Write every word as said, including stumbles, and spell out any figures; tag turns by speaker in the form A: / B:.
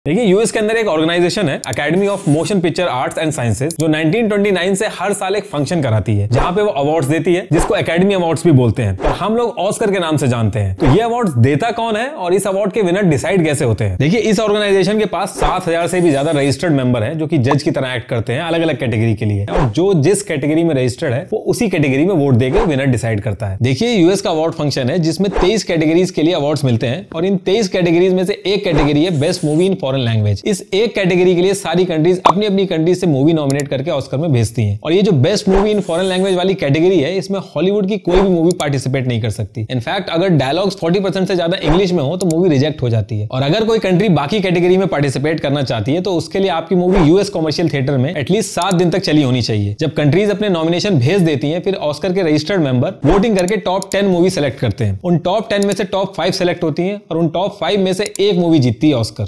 A: देखिए यूएस के अंदर एक ऑर्गेनाइजेशन है Academy of Motion Picture Arts and Sciences जो नाइनटीन ट्वेंटी नाइन से हर साल एक फंक्शन कराती है जहां पे वो अवार्ड्स देती है जिसको एकेडमी अवार्ड्स भी बोलते हैं और हम लोग ऑस्कर के नाम से जानते हैं। तो ये अवार्ड्स देता कौन है और इस अवार्ड के विनर डिसाइड कैसे होते हैं? देखिए इस ऑर्गेनाइजेशन के पास सात हजार से भी ज्यादा रजिस्टर्ड मेंबर है जो कि जज की तरह एक्ट करते हैं अलग अलग कैटेगरी के लिए, और जो जिस कैटेगरी में रजिस्टर्ड है वो उसी कैटेगरी में वोट देकर विनर डिसाइड करता है। देखिए यूएस का अवार्ड फंक्शन है जिसमें तेईस कैटेगरीज के लिए अवार्ड्स मिलते हैं और इन तेईस कैटेगरीज में से एक कैटेगरी है best movie in foreign language. इस एक कैटेगरी के लिए सारी कंट्रीज अपनी अपनी कंट्री से मूवी नॉमिनेट करके ऑस्कर में भेजती हैं, और ये जो best movie in foreign language वाली कैटेगरी है इसमें हॉलीवुड की कोई भी मूवी पार्टिसिपेट नहीं कर सकती। इनफैक्ट अगर डायलॉग्स चालीस परसेंट से ज्यादा इंग्लिश में हो तो मूवी रिजेक्ट हो जाती है। और अगर कोई कंट्री बाकी कैटेगरी में पार्टिसिपेट करना चाहती है तो उसके लिए आपकी मूवी यूएस कॉमर्शियल थिएटर में एटलीस्ट सात दिन तक चली होनी चाहिए। जब कंट्रीज अपने नॉमिनेशन भेज देती हैं फिर ऑस्कर के रजिस्टर्ड मेंबर वोटिंग करके टॉप टेन मूवी सेलेक्ट करते हैं। उन टॉप टेन में से टॉप फाइव सेलेक्ट होती हैं और उन टॉप फाइव में से एक मूवी जीतती है ऑस्कर।